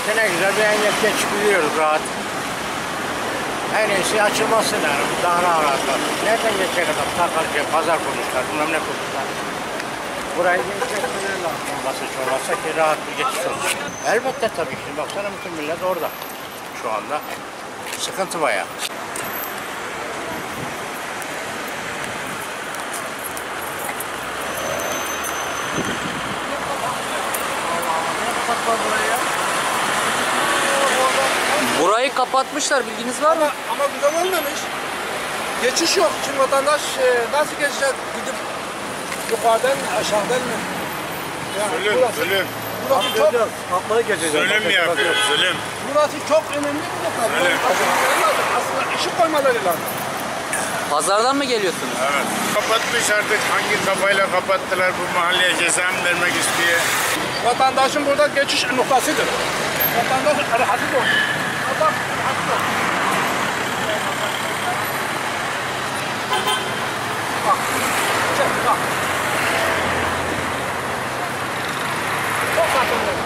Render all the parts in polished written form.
işte ne güzel bir engel geç gidiyoruz rahat. En iyisi açılması lazım. Daha rahat. Nereden geçecek adam? Takarca, pazar kurmuşlar, bilmem ne kurmuşlar. Burayı geçecekler lazım. Olmazsa ki rahat bir geçiş olur. Elbette tabii ki. Baksana bütün millet orada. Şu anda sıkıntı bayağı. Burayı kapatmışlar, bilginiz var mı? Ama güzel olmamış. Geçiş yok. Şimdi vatandaş nasıl geçecek? Gidip yukarıdan mı, aşağıdan mı? Yani Zulüm. Burası çok, Zulüm mi yapıyor? Zulüm. burası çok önemli bir nokta. Öyle. Aslında ışık koymaları lazım. Pazardan mı geliyorsunuz? Evet. Kapatmış artık. Hangi kafayla kapattılar bu mahalleye ceza mı vermek istiyor? Vatandaşın burada geçiş noktasıdır. Vatandaş rahatsız olur. Adam rahatsız olur. Bak. Çek, bak. Çok sakınlı.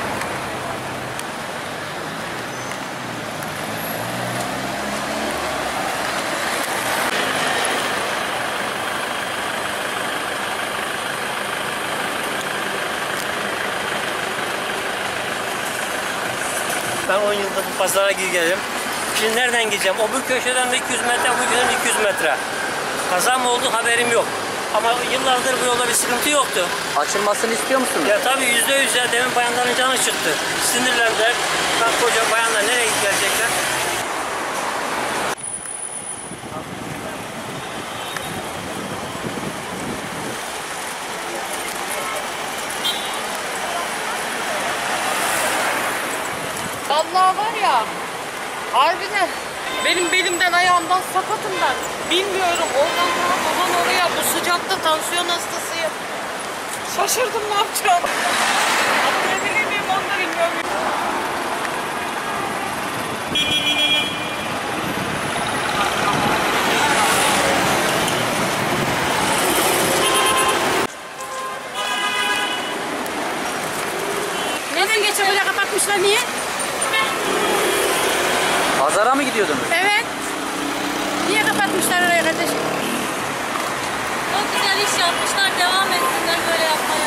Ben 10 yıldır bu pazara giderim. Şimdi nereden gideceğim? O bu köşeden de 200 metre, bu köşeden 200 metre. Kaza mı oldu haberim yok. Ama yıllardır bu yolda bir sıkıntı yoktu. Açılmasını istiyor musunuz? Ya tabii %100 ya. Demin bayanların canı çıktı. Sinirlendiler. Bak koca bayanlar nereye gelecekler? Allah var ya, harbiden benim belimden ayağımdan sakatım ben. Bilmiyorum oradan oradan oraya bu sıcakta tansiyon hastasıyım. Şaşırdım ne yapacağım. Atlayabilir miyim onu da bilmiyorum. Neden geçen böyle kapatmışlar niye? Pazara mı gidiyordunuz? Evet. Niye kapatmışlar orayı kardeşim? Çok güzel iş yapmışlar. Devam etsinler böyle yapmaya.